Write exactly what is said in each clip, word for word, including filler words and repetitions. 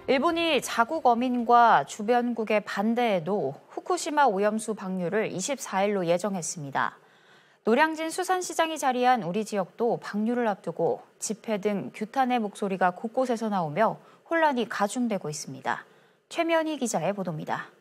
일본이 자국 어민과 주변국의 반대에도 후쿠시마 오염수 방류를 이십사 일로 예정했습니다. 노량진 수산시장이 자리한 우리 지역도 방류를 앞두고 집회 등 규탄의 목소리가 곳곳에서 나오며 혼란이 가중되고 있습니다. 최면희 기자의 보도입니다.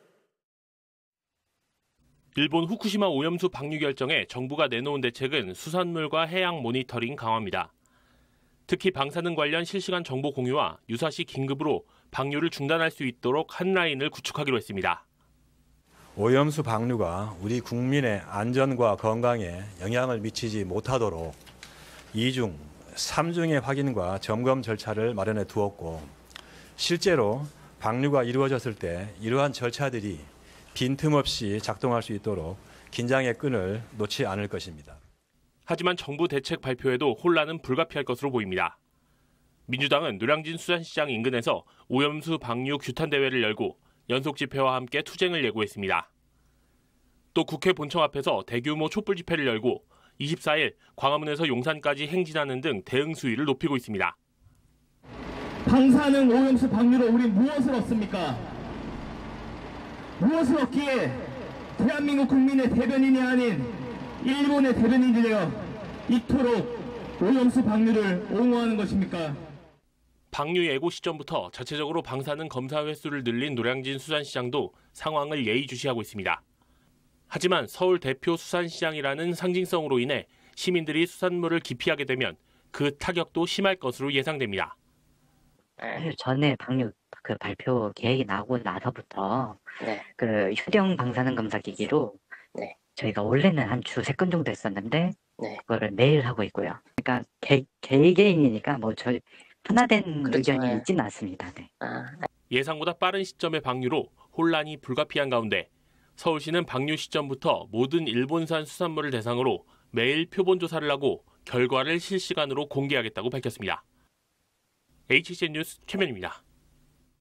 일본 후쿠시마 오염수 방류 결정에 정부가 내놓은 대책은 수산물과 해양 모니터링 강화입니다. 특히 방사능 관련 실시간 정보 공유와 유사시 긴급으로 방류를 중단할 수 있도록 한 라인을 구축하기로 했습니다. 오염수 방류가 우리 국민의 안전과 건강에 영향을 미치지 못하도록 이중, 삼중의 확인과 점검 절차를 마련해 두었고, 실제로 방류가 이루어졌을 때 이러한 절차들이 빈틈없이 작동할 수 있도록 긴장의 끈을 놓지 않을 것입니다. 하지만 정부 대책 발표에도 혼란은 불가피할 것으로 보입니다. 민주당은 노량진 수산시장 인근에서 오염수 방류 규탄 대회를 열고 연속 집회와 함께 투쟁을 예고했습니다. 또 국회 본청 앞에서 대규모 촛불 집회를 열고 이십사 일 광화문에서 용산까지 행진하는 등 대응 수위를 높이고 있습니다. 방사능 오염수 방류로 우린 무엇을 얻습니까? 무엇을 얻기에 대한민국 국민의 대변인이 아닌 일본의 대변인이 되어 이토록 오염수 방류를 옹호하는 것입니까? 방류 예고 시점부터 자체적으로 방사능 검사 횟수를 늘린 노량진 수산시장도 상황을 예의주시하고 있습니다. 하지만 서울 대표 수산시장이라는 상징성으로 인해 시민들이 수산물을 기피하게 되면 그 타격도 심할 것으로 예상됩니다. 전에 방류 그 발표 계획이 나오고 나서부터 네. 그 휴대용 방사능 검사 기기로 네. 저희가 원래는 한 주 세 건 정도 했었는데 네. 그거를 매일 하고 있고요. 그러니까 개, 개개인이니까 뭐 저희 하나된 그렇죠. 의견이 네. 있지는 않습니다. 네. 아. 예상보다 빠른 시점의 방류로 혼란이 불가피한 가운데 서울시는 방류 시점부터 모든 일본산 수산물을 대상으로 매일 표본 조사를 하고 결과를 실시간으로 공개하겠다고 밝혔습니다. 에이치씨엔 뉴스 최면입니다.